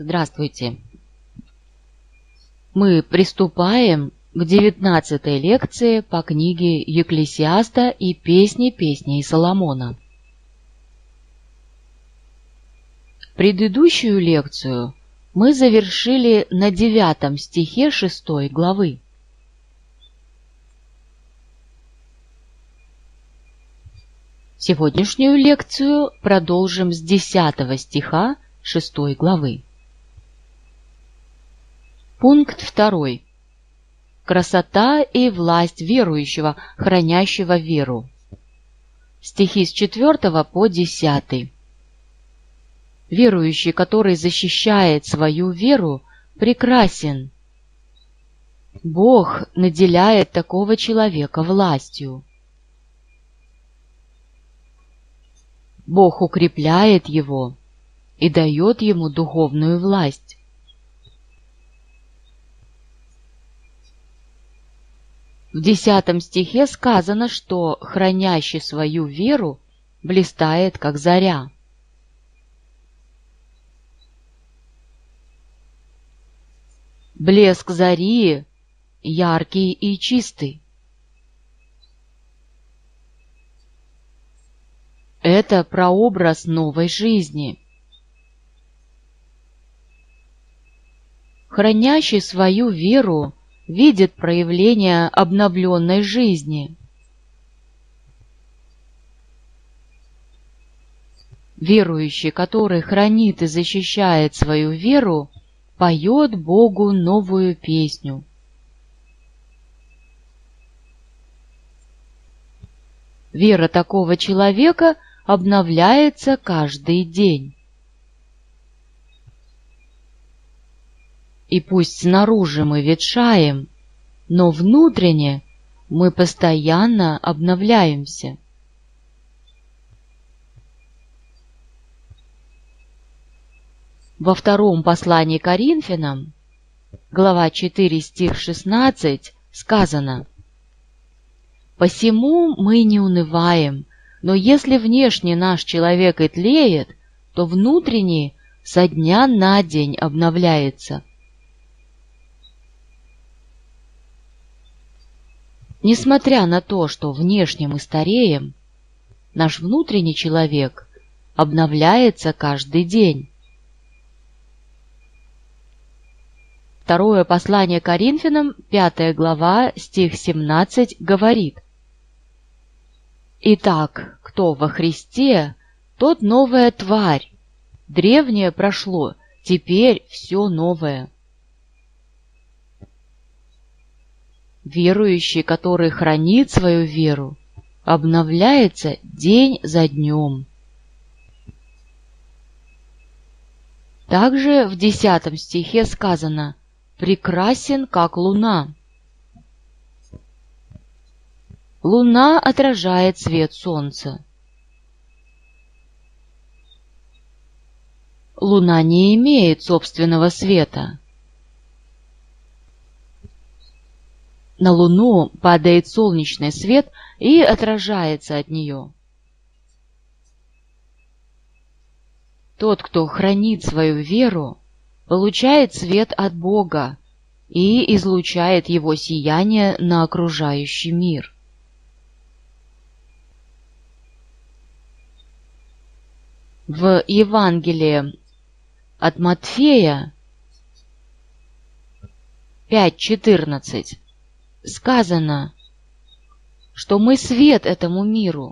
Здравствуйте! Мы приступаем к 19-й лекции по книге Екклесиаста и песней Соломона. Предыдущую лекцию мы завершили на 9 стихе 6 главы. Сегодняшнюю лекцию продолжим с 10 стиха 6 главы. Пункт 2. Красота и власть верующего, хранящего веру. Стихи с 4 по 10. Верующий, который защищает свою веру, прекрасен. Бог наделяет такого человека властью. Бог укрепляет его и дает ему духовную власть. В 10 стихе сказано, что хранящий свою веру блистает, как заря. Блеск зари яркий и чистый. Это прообраз новой жизни. Хранящий свою веру видит проявление обновленной жизни. Верующий, который хранит и защищает свою веру, поет Богу новую песню. Вера такого человека обновляется каждый день. И пусть снаружи мы ветшаем, но внутренне мы постоянно обновляемся. Во втором послании к Коринфянам, глава 4, стих 16, сказано: «Посему мы не унываем, но если внешне наш человек и тлеет, то внутренний со дня на день обновляется». Несмотря на то, что внешне мы стареем, наш внутренний человек обновляется каждый день. Второе послание Коринфянам, 5 глава, стих 17, говорит: «Итак, кто во Христе, тот новая тварь. Древнее прошло, теперь все новое». Верующий, который хранит свою веру, обновляется день за днем. Также в 10 стихе сказано: «Прекрасен, как луна». Луна отражает свет солнца. Луна не имеет собственного света. На Луну падает солнечный свет и отражается от нее. Тот, кто хранит свою веру, получает свет от Бога и излучает его сияние на окружающий мир. В Евангелии от Матфея 5:14 сказано, что мы свет этому миру.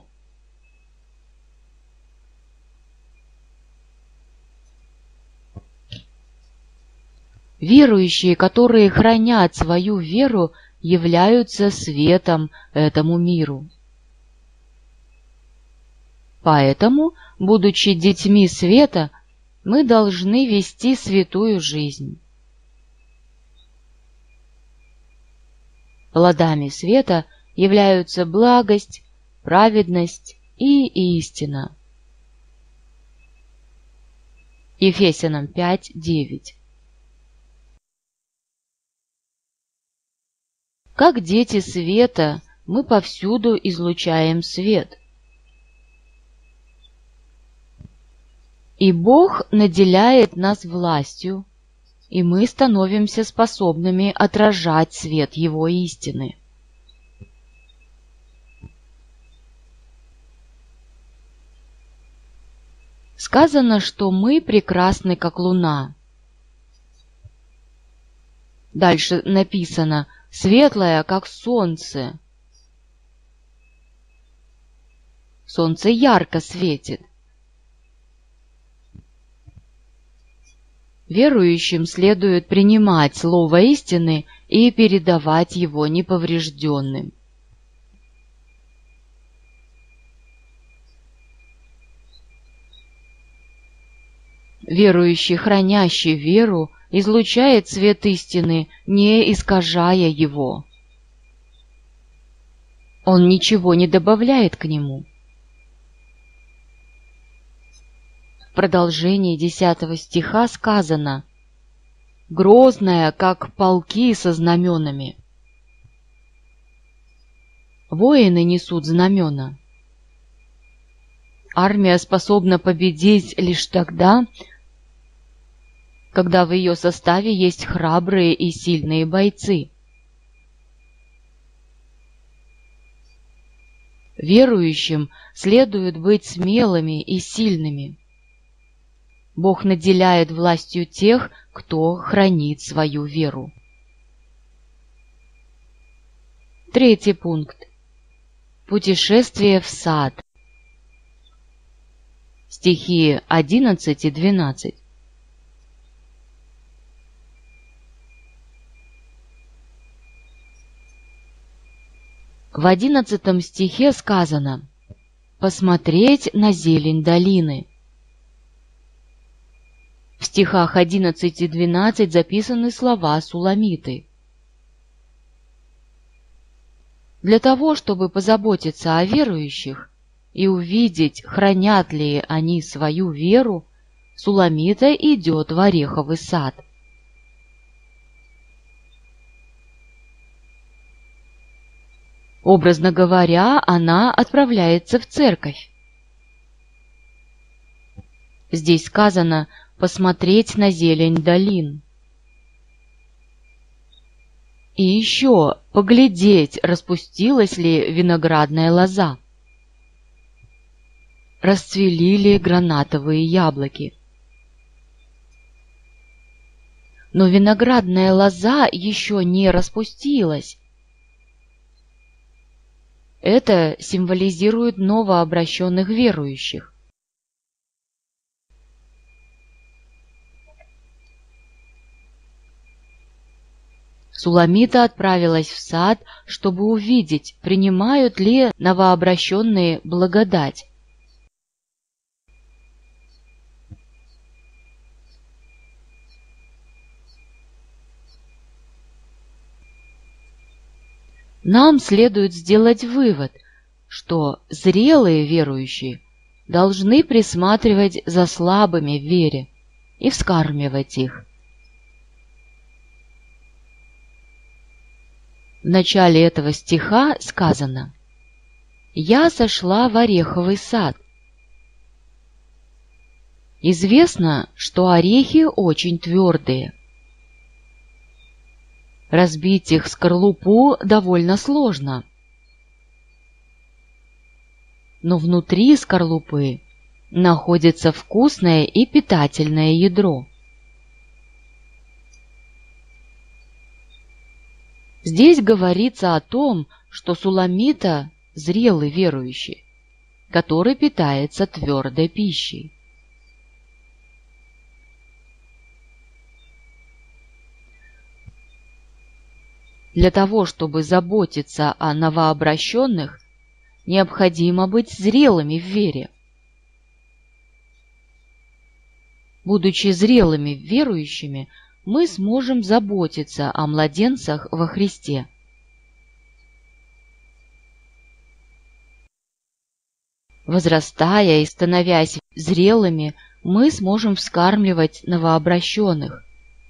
Верующие, которые хранят свою веру, являются светом этому миру. Поэтому, будучи детьми света, мы должны вести святую жизнь. Плодами света являются благость, праведность и истина. Ефесянам 5:9. Как дети света, мы повсюду излучаем свет. И Бог наделяет нас властью, и мы становимся способными отражать свет Его истины. Сказано, что мы прекрасны, как луна. Дальше написано: светлая, как солнце. Солнце ярко светит. Верующим следует принимать слово истины и передавать его неповрежденным. Верующий, хранящий веру, излучает свет истины, не искажая его. Он ничего не добавляет к нему. В продолжении 10 стиха сказано: «Грозная, как полки со знаменами». Воины несут знамена. Армия способна победить лишь тогда, когда в ее составе есть храбрые и сильные бойцы. Верующим следует быть смелыми и сильными. Бог наделяет властью тех, кто хранит свою веру. 3 пункт. Путешествие в сад. Стихи 11 и 12. В 11 стихе сказано: «посмотреть на зелень долины». В стихах 11 и 12 записаны слова Суламиты. Для того, чтобы позаботиться о верующих и увидеть, хранят ли они свою веру, Суламита идет в ореховый сад. Образно говоря, она отправляется в церковь. Здесь сказано «посмотреть на зелень долин». И еще поглядеть, распустилась ли виноградная лоза, расцвели ли гранатовые яблоки. Но виноградная лоза еще не распустилась. Это символизирует новообращенных верующих. Суламита отправилась в сад, чтобы увидеть, принимают ли новообращенные благодать. Нам следует сделать вывод, что зрелые верующие должны присматривать за слабыми в вере и вскармливать их. В начале этого стиха сказано: «Я сошла в ореховый сад». Известно, что орехи очень твердые. Разбить их скорлупу довольно сложно. Но внутри скорлупы находится вкусное и питательное ядро. Здесь говорится о том, что Суламита – зрелый верующий, который питается твердой пищей. Для того, чтобы заботиться о новообращенных, необходимо быть зрелыми в вере. Будучи зрелыми верующими, мы сможем заботиться о младенцах во Христе. Возрастая и становясь зрелыми, мы сможем вскармливать новообращенных.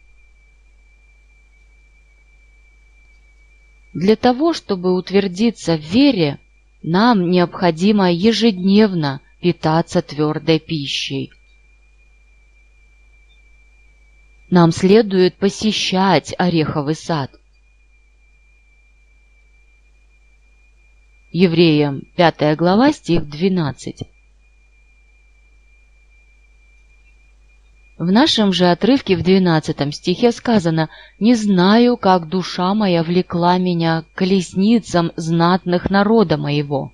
Для того, чтобы утвердиться в вере, нам необходимо ежедневно питаться твердой пищей. Нам следует посещать ореховый сад. Евреям 5 глава, стих 12. В нашем же отрывке в 12 стихе сказано: «Не знаю, как душа моя влекла меня к колесницам знатных народа моего».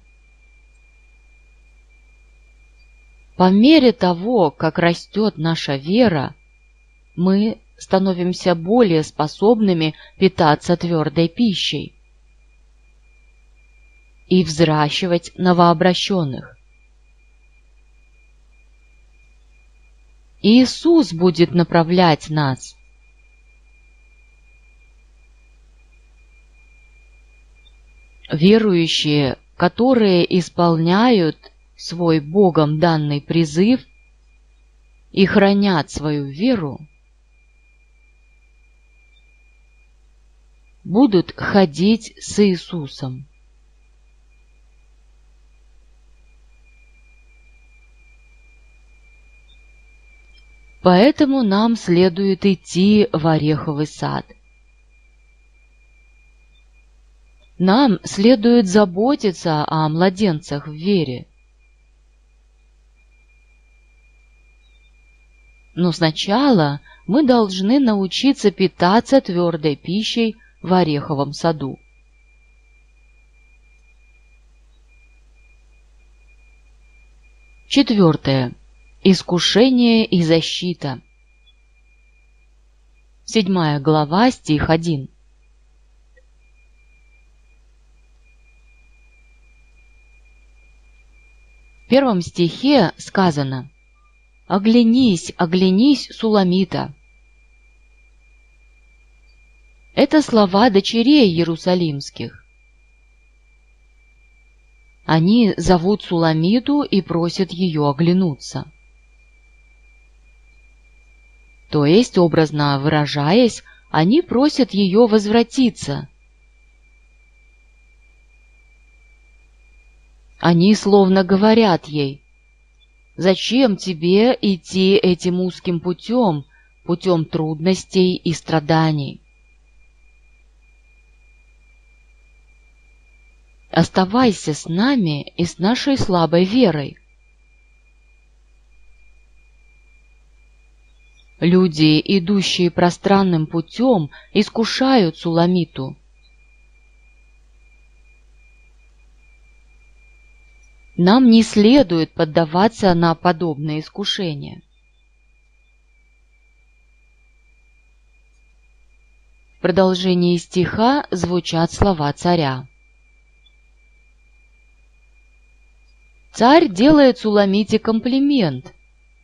По мере того, как растет наша вера, мы становимся более способными питаться твердой пищей и взращивать новообращенных. Иисус будет направлять нас. Верующие, которые исполняют свой Богом данный призыв и хранят свою веру, будут ходить с Иисусом. Поэтому нам следует идти в ореховый сад. Нам следует заботиться о младенцах в вере. Но сначала мы должны научиться питаться твердой пищей в ореховом саду. Четвертое. Искушение и защита. 7 глава, стих 1. В 1 стихе сказано: «Оглянись, оглянись, Суламита». Это слова дочерей Иерусалимских. Они зовут Суламиту и просят ее оглянуться. То есть, образно выражаясь, они просят ее возвратиться. Они словно говорят ей: «Зачем тебе идти этим узким путем, путем трудностей и страданий? Оставайся с нами и с нашей слабой верой». Люди, идущие пространным путем, искушают Суламиту. Нам не следует поддаваться на подобные искушения. В продолжении стиха звучат слова царя. Царь делает Суламите комплимент.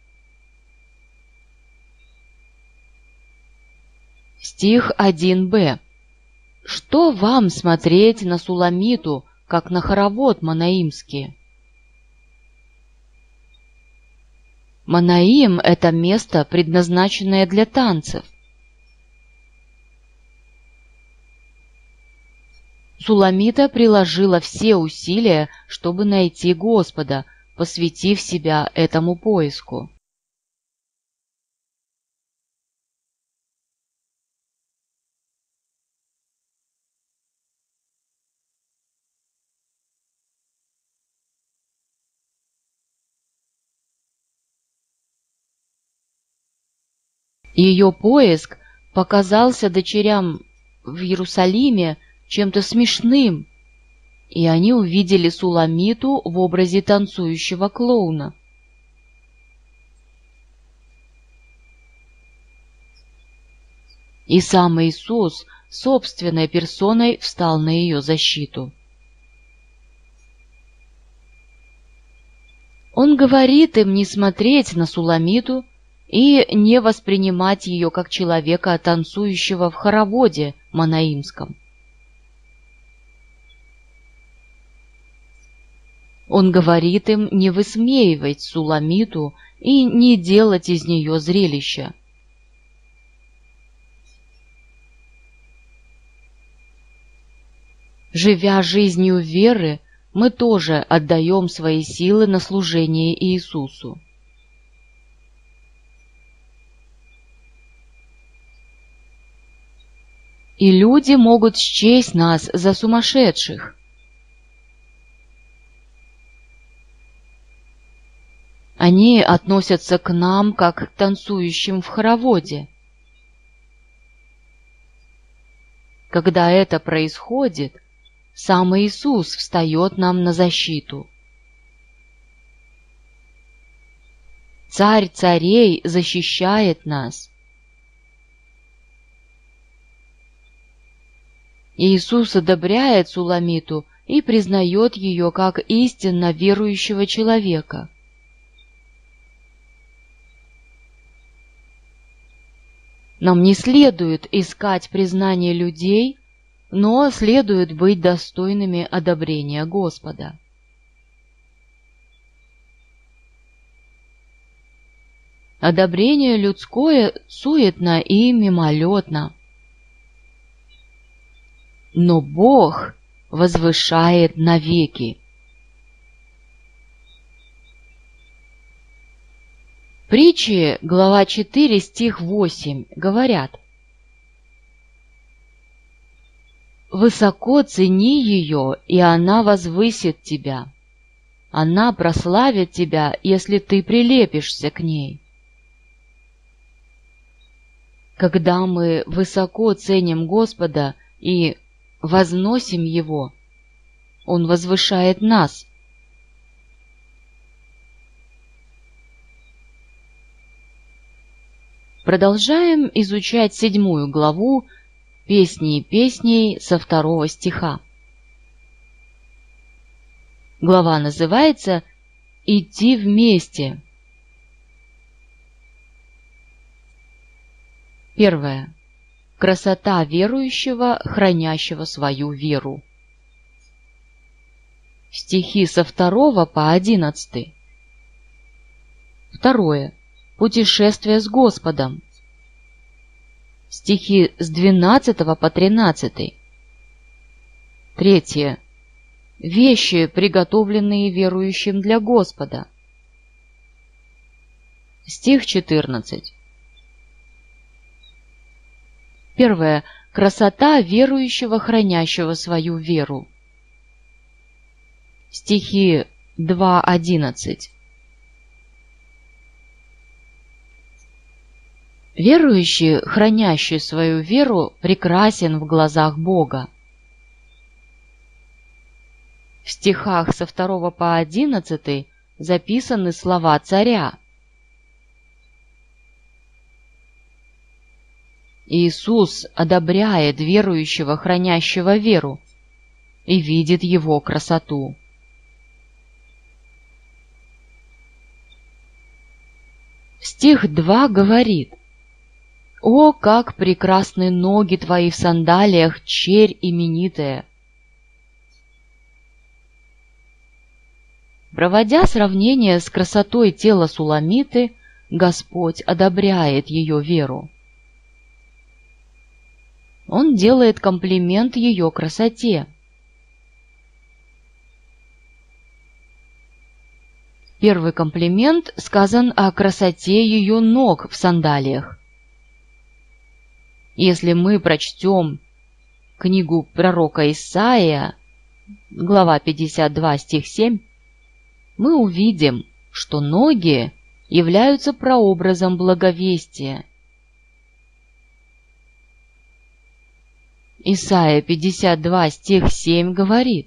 Стих 1б. «Что вам смотреть на Суламиту, как на хоровод манаимский?» Манаим — это место, предназначенное для танцев. Суламита приложила все усилия, чтобы найти Господа, посвятив себя этому поиску. Ее поиск показался дочерям в Иерусалиме чем-то смешным, и они увидели Суламиту в образе танцующего клоуна. И сам Иисус собственной персоной встал на ее защиту. Он говорит им не смотреть на Суламиту и не воспринимать ее как человека, танцующего в хороводе манаимском. Он говорит им не высмеивать Суламиту и не делать из нее зрелища. Живя жизнью веры, мы тоже отдаем свои силы на служение Иисусу. и люди могут счесть нас за сумасшедших. Они относятся к нам как к танцующим в хороводе. Когда это происходит, сам Иисус встает нам на защиту. Царь царей защищает нас. Иисус одобряет Суламиту и признает ее как истинно верующего человека. Нам не следует искать признания людей, но следует быть достойными одобрения Господа. Одобрение людское суетно и мимолетно, но Бог возвышает навеки. Притчи, глава 4, стих 8, говорят: «Высоко цени ее, и она возвысит тебя. Она прославит тебя, если ты прилепишься к ней». Когда мы высоко ценим Господа и возносим Его, Он возвышает нас. Продолжаем изучать 7 главу «Песни песней» со 2 стиха. Глава называется «Идти вместе». Первое. Красота верующего, хранящего свою веру. Стихи со 2 по 11. Второе. Путешествие с Господом. Стихи с 12 по 13. Третье. Вещи, приготовленные верующим для Господа. Стих 14. Первое. Красота верующего, хранящего свою веру. Стихи 2:11. Верующий, хранящий свою веру, прекрасен в глазах Бога. В стихах со 2 по 11 записаны слова царя. Иисус одобряет верующего, хранящего веру, и видит его красоту. Стих 2 говорит: «О, как прекрасны ноги твои в сандалиях, черь именитая!» Проводя сравнение с красотой тела Суламиты, Господь одобряет ее веру. Он делает комплимент ее красоте. Первый комплимент сказан о красоте ее ног в сандалиях. Если мы прочтем книгу пророка Исаия, глава 52, стих 7, мы увидим, что ноги являются прообразом благовестия. Исаия 52, стих 7 говорит: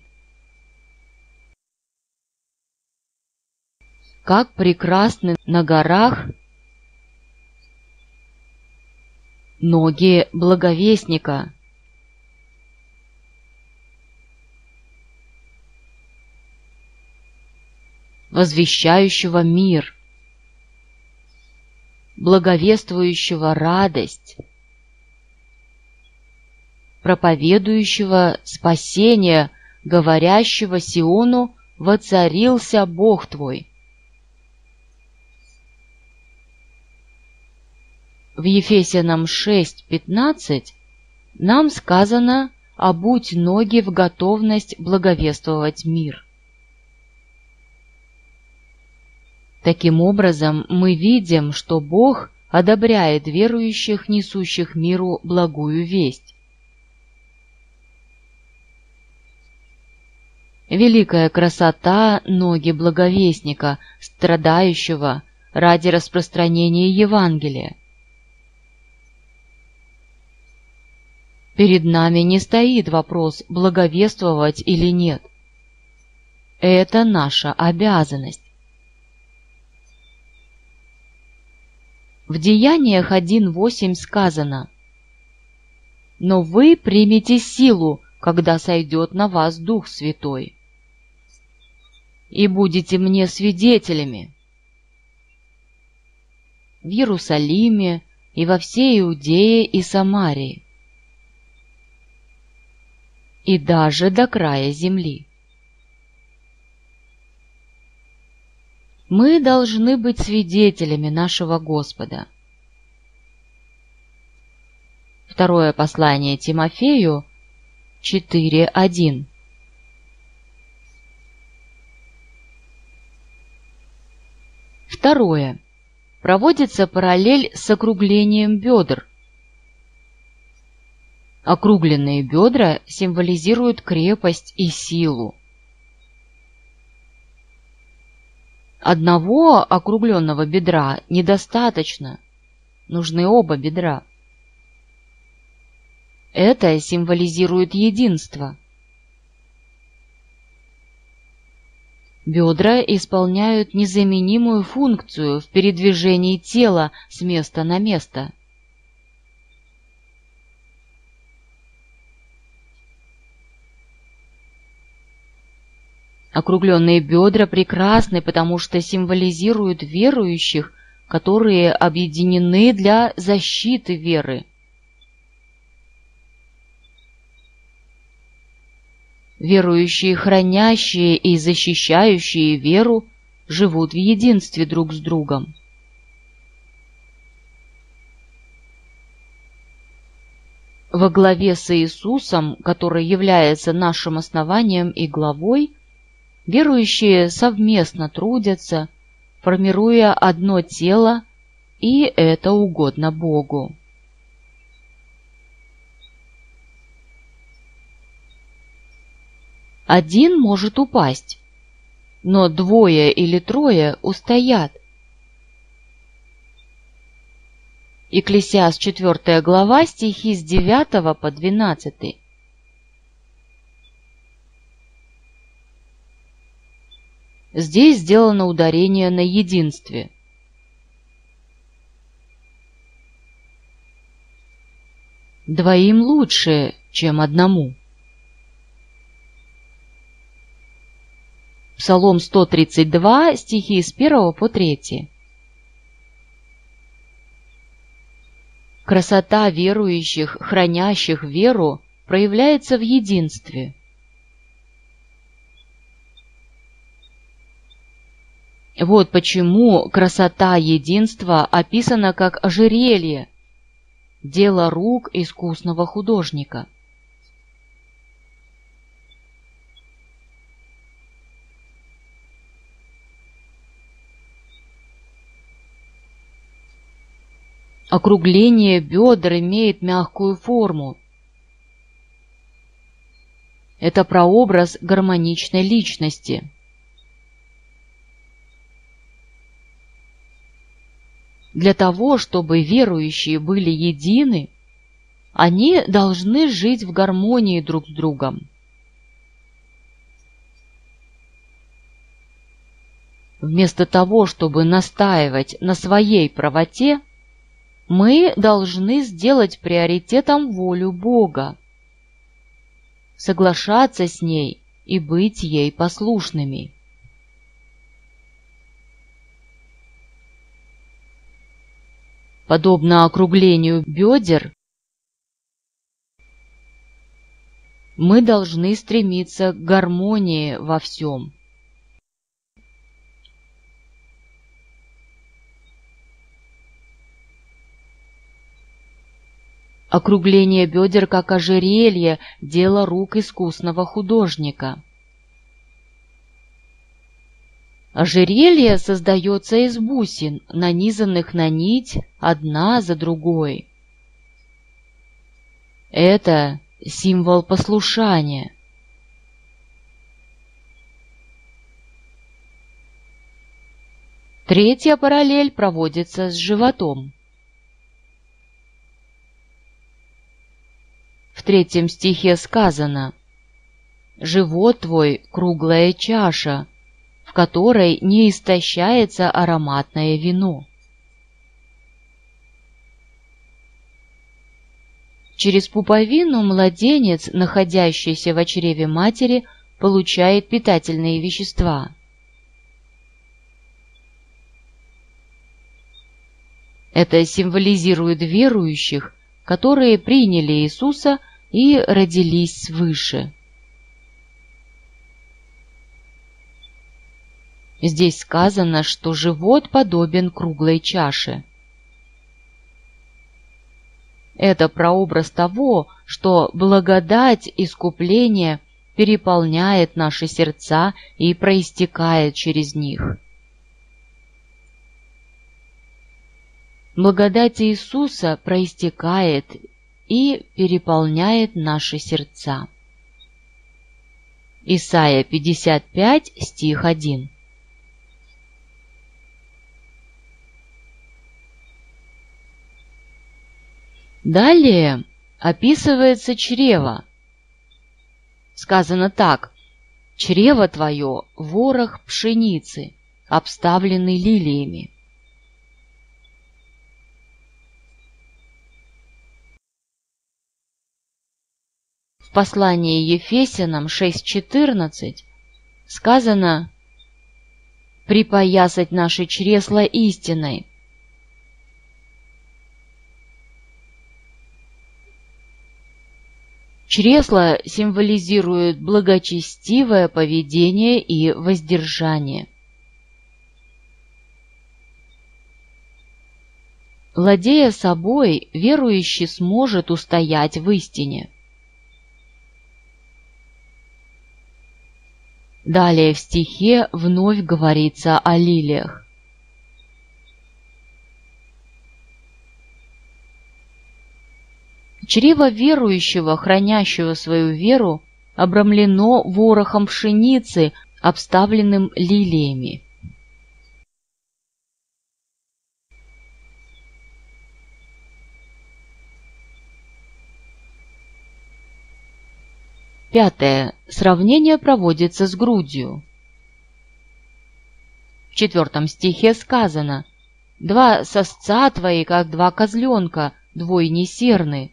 «Как прекрасны на горах ноги благовестника, возвещающего мир, благовествующего радость, проповедующего спасение, говорящего Сиону: воцарился Бог твой». В Ефесянам 6:15 нам сказано: «Обуть ноги в готовность благовествовать мир». Таким образом, мы видим, что Бог одобряет верующих, несущих миру благую весть. великая красота ноги благовестника, страдающего ради распространения Евангелия. Перед нами не стоит вопрос, благовествовать или нет. Это наша обязанность. В Деяниях 1:8 сказано: «Но вы примете силу, когда сойдет на вас Дух Святой, и будете мне свидетелями в Иерусалиме и во всей Иудее и Самарии, и даже до края земли». Мы должны быть свидетелями нашего Господа. Второе послание Тимофею 4:1. Второе. Проводится параллель с округлением бедр. Округленные бедра символизируют крепость и силу. Одного округленного бедра недостаточно, нужны оба бедра. Это символизирует единство. Бедра исполняют незаменимую функцию в передвижении тела с места на место. Округленные бедра прекрасны, потому что символизируют верующих, которые объединены для защиты веры. Верующие, хранящие и защищающие веру, живут в единстве друг с другом. Во главе с Иисусом, который является нашим основанием и главой, верующие совместно трудятся, формируя одно тело, и это угодно Богу. Один может упасть, но двое или трое устоят. Екклесиаст 4 глава, стихи с 9 по 12. Здесь сделано ударение на единстве. Двоим лучше, чем одному. Псалом 132, стихи с 1 по 3. Красота верующих, хранящих веру, проявляется в единстве. Вот почему красота единства описана как ожерелье, дело рук искусного художника. Округление бедер имеет мягкую форму. Это прообраз гармоничной личности. Для того, чтобы верующие были едины, они должны жить в гармонии друг с другом. Вместо того, чтобы настаивать на своей правоте, мы должны сделать приоритетом волю Бога, соглашаться с ней и быть ей послушными. Подобно округлению бедер, мы должны стремиться к гармонии во всем. Округление бедер, как ожерелье, дело рук искусного художника. Ожерелье создается из бусин, нанизанных на нить одна за другой. Это символ послушания. Третья параллель проводится с животом. В 3 стихе сказано: «Живот твой — круглая чаша, в которой не истощается ароматное вино». Через пуповину младенец, находящийся в чреве матери, получает питательные вещества. Это символизирует верующих, которые приняли Иисуса и родились свыше. Здесь сказано, что живот подобен круглой чаше. Это прообраз того, что благодать искупления переполняет наши сердца и проистекает через них. Благодать Иисуса проистекает и переполняет наши сердца. Исайя 55, стих 1. Далее описывается чрево. Сказано так: «Чрево твое — ворох пшеницы, обставленный лилиями». В послании Ефесянам 6:14 сказано: «Припоясать наши чресла истиной». Чресла символизируют благочестивое поведение и воздержание. Владея собой, верующий сможет устоять в истине. Далее в стихе вновь говорится о лилиях. Чрево верующего, хранящего свою веру, обрамлено ворохом пшеницы, обставленным лилиями. Пятое. Сравнение проводится с грудью. В 4 стихе сказано: «Два сосца твои, как два козленка, двойни серны».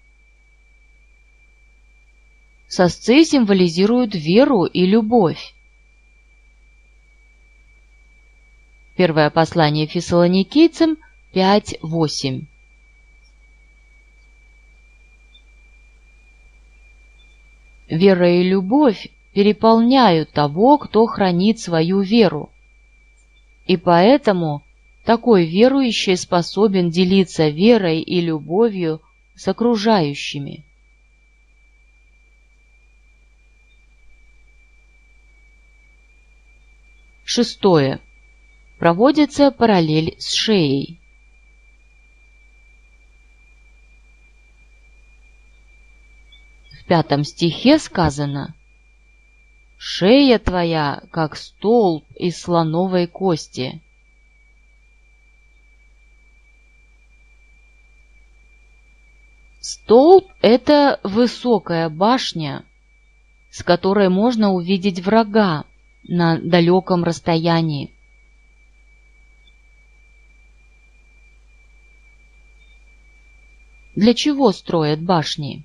Сосцы символизируют веру и любовь. Первое послание Фессалоникийцам 5:8. Вера и любовь переполняют того, кто хранит свою веру. И поэтому такой верующий способен делиться верой и любовью с окружающими. Шестое. Проводится параллель с шеей. В 5 стихе сказано: «Шея твоя, как столб из слоновой кости». Столб — это высокая башня, с которой можно увидеть врага на далеком расстоянии. Для чего строят башни?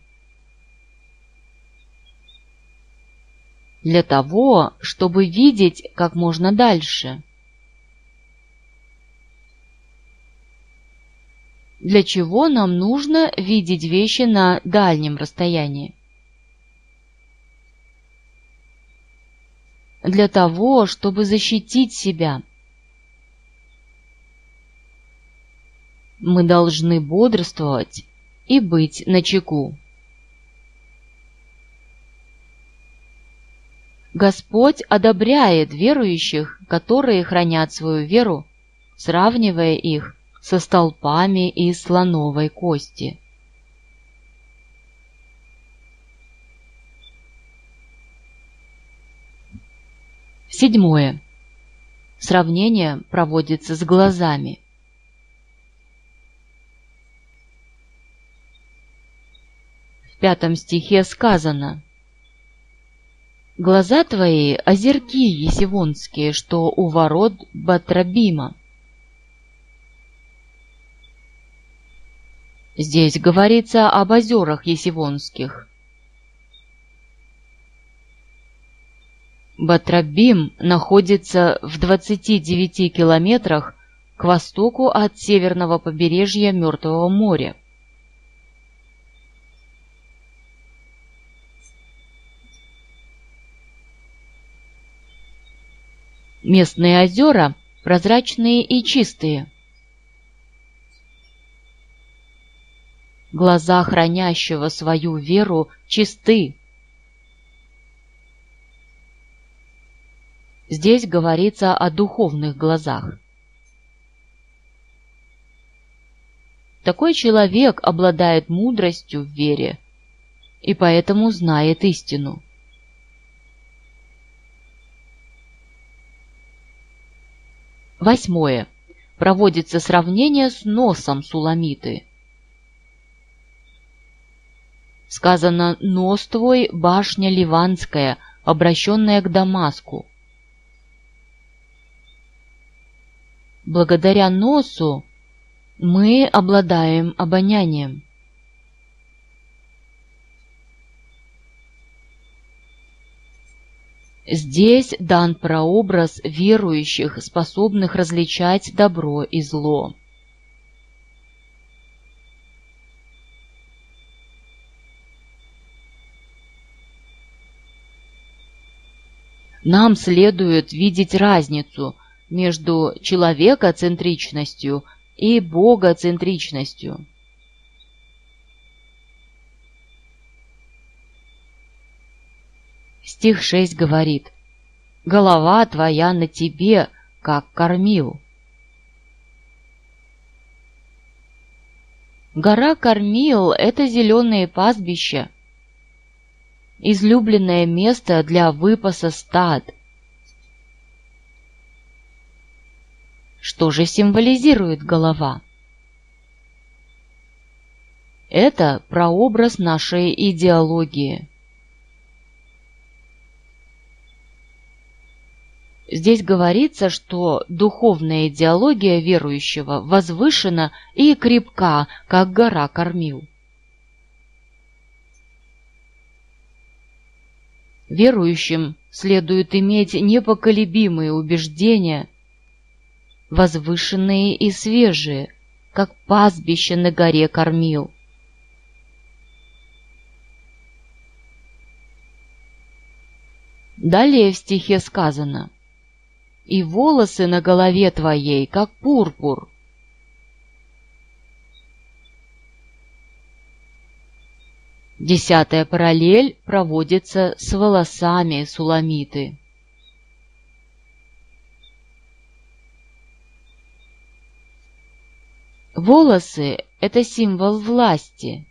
Для того, чтобы видеть как можно дальше. Для чего нам нужно видеть вещи на дальнем расстоянии? Для того, чтобы защитить себя. Мы должны бодрствовать и быть начеку. Господь одобряет верующих, которые хранят свою веру, сравнивая их со столпами из слоновой кости. Седьмое. Сравнение проводится с глазами. В 5 стихе сказано: «Глаза твои — озерки есивонские, что у ворот Батрабима». Здесь говорится об озерах есивонских. Батрабим находится в 29 километрах к востоку от северного побережья Мертвого моря. Местные озера прозрачные и чистые. Глаза хранящего свою веру чисты. Здесь говорится о духовных глазах. Такой человек обладает мудростью в вере и поэтому знает истину. Восьмое. Проводится сравнение с носом Суламиты. Сказано: «Нос твой — башня ливанская, обращенная к Дамаску». Благодаря носу мы обладаем обонянием. Здесь дан прообраз верующих, способных различать добро и зло. Нам следует видеть разницу между человекоцентричностью и богоцентричностью. Стих 6 говорит: «Голова твоя на тебе, как кормил». Гора Кормил — это зеленые пастбища, излюбленное место для выпаса стад. Что же символизирует голова? Это прообраз нашей идеологии. Здесь говорится, что духовная идеология верующего возвышена и крепка, как гора Кормил. Верующим следует иметь непоколебимые убеждения, возвышенные и свежие, как пастбище на горе Кормил. Далее в стихе сказано: «И волосы на голове твоей, как пурпур». Десятая параллель проводится с волосами Суламиты. Волосы — это символ власти.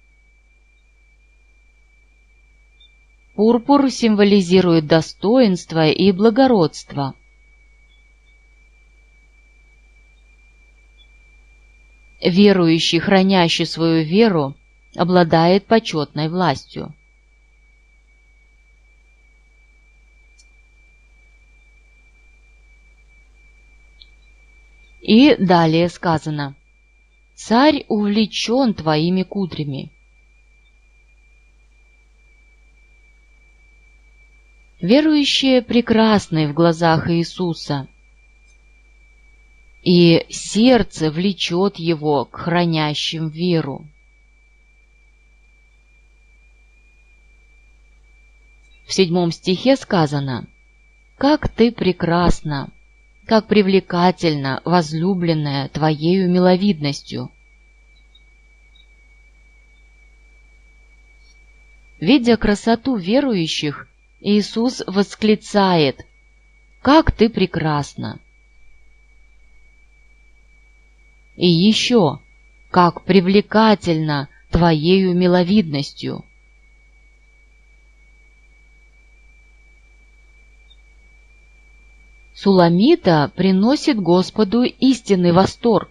Пурпур символизирует достоинство и благородство. Верующий, хранящий свою веру, обладает почетной властью. И далее сказано: «Царь увлечен твоими кудрями». Верующие прекрасны в глазах Иисуса, и сердце влечет его к хранящим веру. В 7 стихе сказано: «Как ты прекрасна, как привлекательна, возлюбленная, твоею миловидностью». Видя красоту верующих, Иисус восклицает: «Как ты прекрасна!» И еще: «Как привлекательна твоею миловидностью!» Суламита приносит Господу истинный восторг.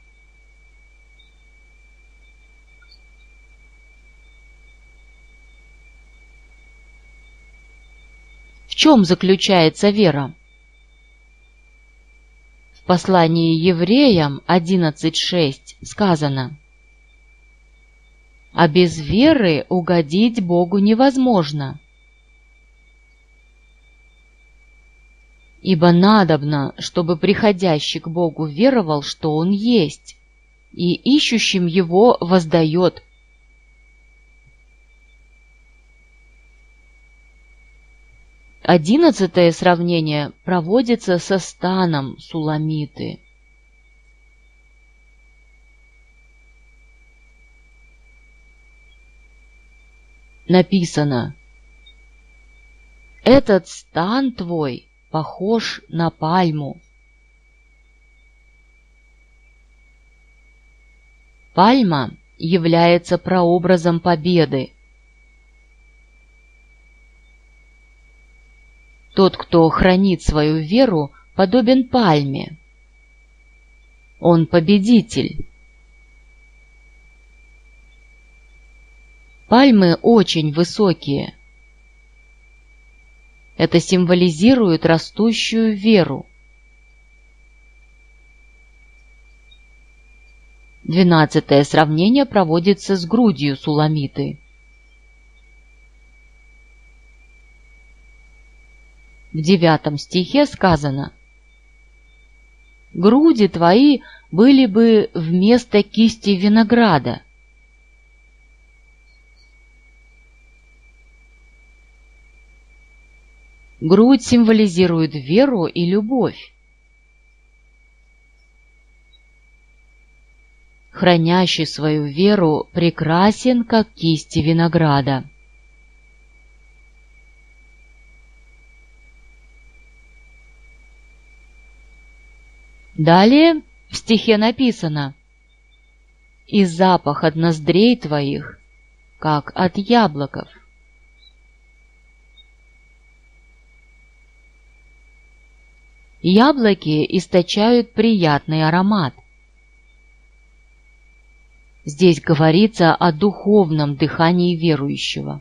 В чем заключается вера? В послании Евреям 11:6 сказано: «А без веры угодить Богу невозможно, ибо надобно, чтобы приходящий к Богу веровал, что Он есть, и ищущим Его воздает». Одиннадцатое сравнение проводится со станом Суламиты. Написано: «Этот стан твой похож на пальму». Пальма является прообразом победы. Тот, кто хранит свою веру, подобен пальме. Он победитель. Пальмы очень высокие. Это символизирует растущую веру. 12-е сравнение проводится с грудью Суламиты. В 9 стихе сказано: «Груди твои были бы вместо кисти винограда». Грудь символизирует веру и любовь. Хранящий свою веру прекрасен, как кисти винограда. Далее в стихе написано: «И запах от ноздрей твоих, как от яблоков». Яблоки источают приятный аромат. Здесь говорится о духовном дыхании верующего.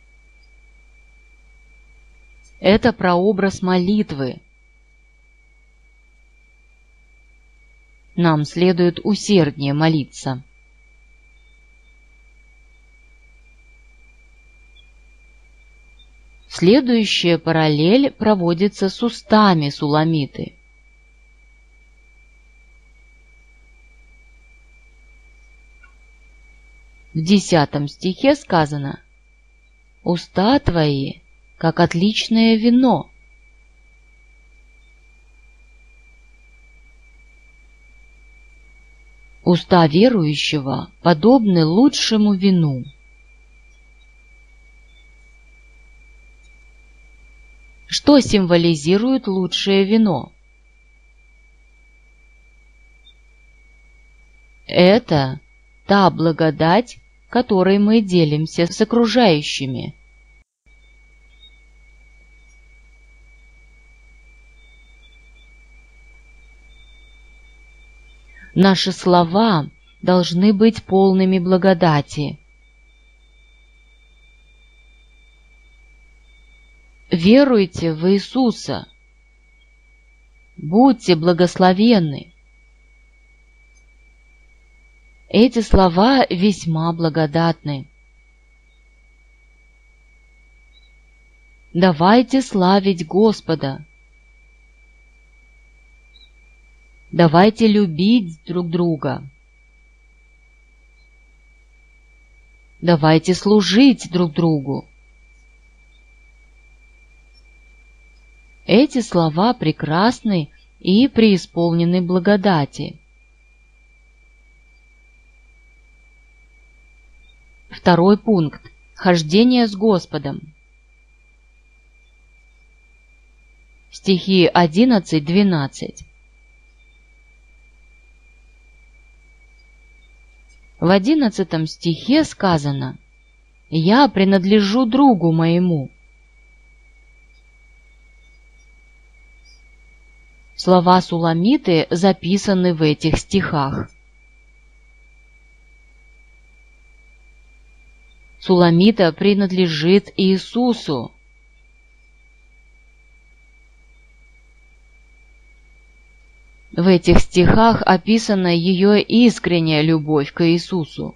Это прообраз молитвы. Нам следует усерднее молиться. Следующая параллель проводится с устами Суламиты. В 10 стихе сказано: «Уста твои, как отличное вино». Уста верующего подобны лучшему вину. Что символизирует лучшее вино? Это та благодать, которой мы делимся с окружающими. Наши слова должны быть полными благодати. Веруйте в Иисуса. Будьте благословенны. Эти слова весьма благодатны. Давайте славить Господа. Давайте любить друг друга. Давайте служить друг другу. Эти слова прекрасны и преисполнены благодати. Второй пункт. Хождение с Господом. Стихи 11-12. В 11 стихе сказано: «Я принадлежу другу моему». Слова Суламиты записаны в этих стихах. Суламита принадлежит Иисусу. В этих стихах описана ее искренняя любовь к Иисусу.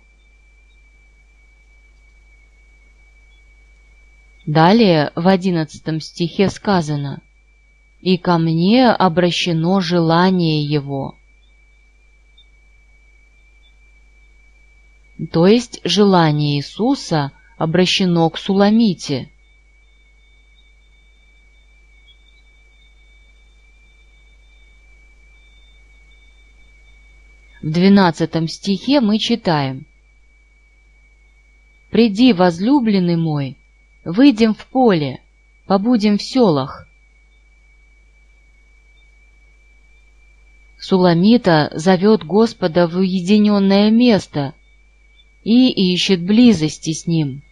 Далее в 11 стихе сказано: «И ко мне обращено желание его». То есть желание Иисуса обращено к Суламите. В 12 стихе мы читаем: «Приди, возлюбленный мой, выйдем в поле, побудем в селах». Суламита зовет Господа в уединенное место и ищет близости с Ним.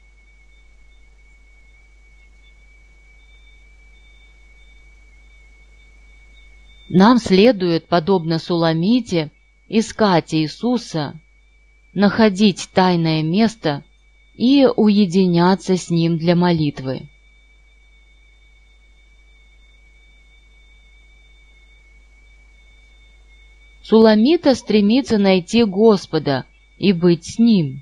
Нам следует, подобно Суламите, искать Иисуса, находить тайное место и уединяться с Ним для молитвы. Суламита стремится найти Господа и быть с Ним.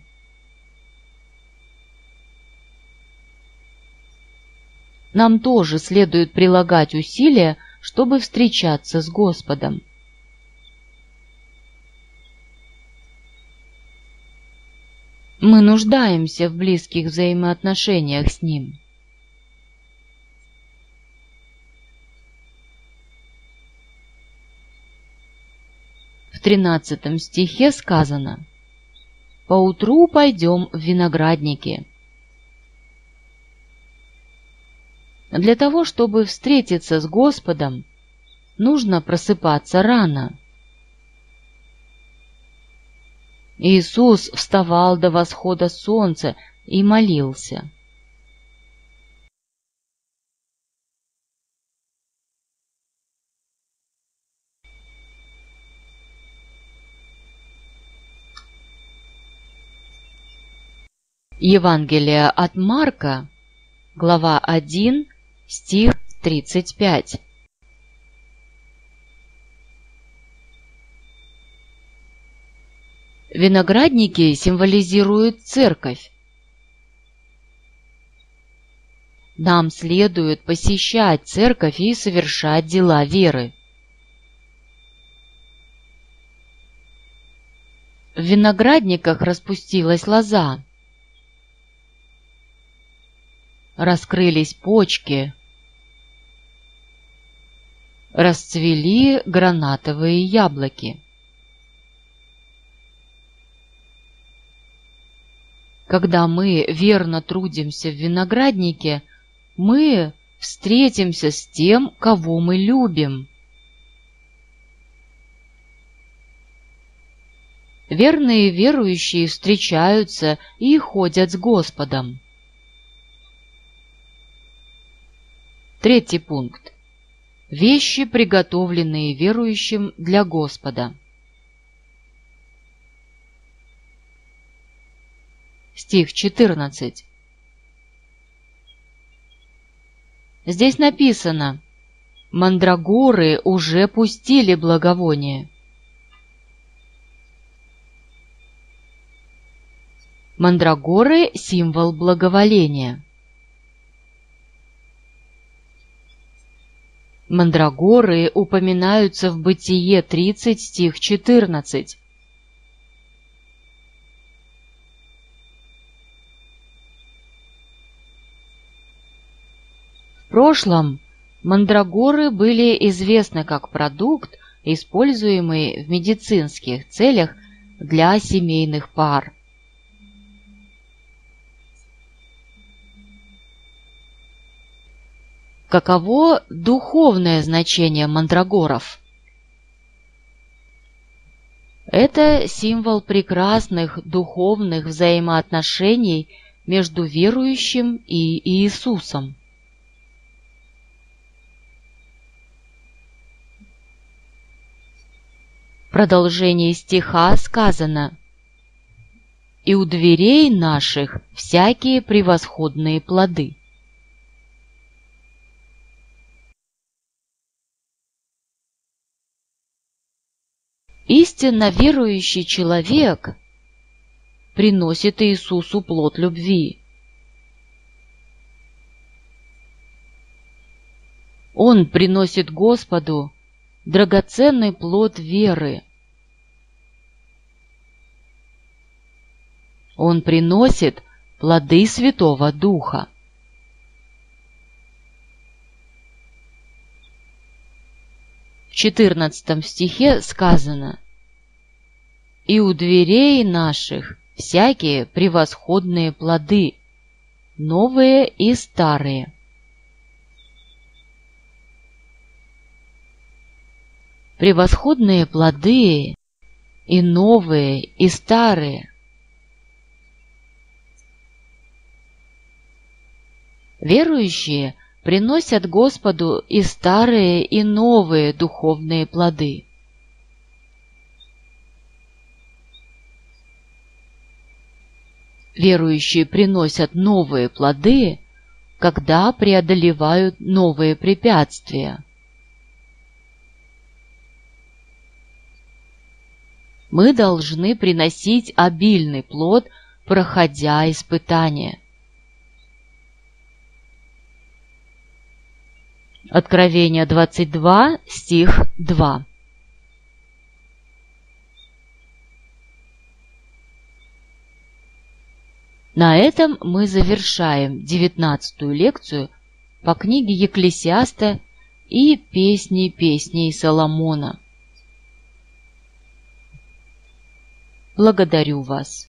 Нам тоже следует прилагать усилия, чтобы встречаться с Господом. Мы нуждаемся в близких взаимоотношениях с Ним. В 13 стихе сказано: «Поутру пойдем в виноградники». Для того, чтобы встретиться с Господом, нужно просыпаться рано. Иисус вставал до восхода солнца и молился. Евангелие от Марка, глава 1, стих 35. Виноградники символизируют церковь. Нам следует посещать церковь и совершать дела веры. В виноградниках распустилась лоза. Раскрылись почки. Расцвели гранатовые яблоки. Когда мы верно трудимся в винограднике, мы встретимся с тем, кого мы любим. Верные верующие встречаются и ходят с Господом. 3 пункт. Вещи, приготовленные верующим для Господа. Стих 14. Здесь написано: «Мандрагоры уже пустили благовоние». Мандрагоры — символ благоволения. Мандрагоры упоминаются в Бытие 30, стих 14. В прошлом мандрагоры были известны как продукт, используемый в медицинских целях для семейных пар. Каково духовное значение мандрагоров? Это символ прекрасных духовных взаимоотношений между верующим и Иисусом. продолжении стиха сказано: «И у дверей наших всякие превосходные плоды». Истинно верующий человек приносит Иисусу плод любви. Он приносит Господу драгоценный плод веры. Он приносит плоды Святого Духа. В 14 стихе сказано: «И у дверей наших всякие превосходные плоды, новые и старые». Превосходные плоды и новые, и старые. Верующие приносят Господу и старые, и новые духовные плоды. Верующие приносят новые плоды, когда преодолевают новые препятствия. Мы должны приносить обильный плод, проходя испытания. Откровение 22, стих 2. На этом мы завершаем 19-ю лекцию по книге Екклесиаста и Песни песней Соломона. Благодарю вас.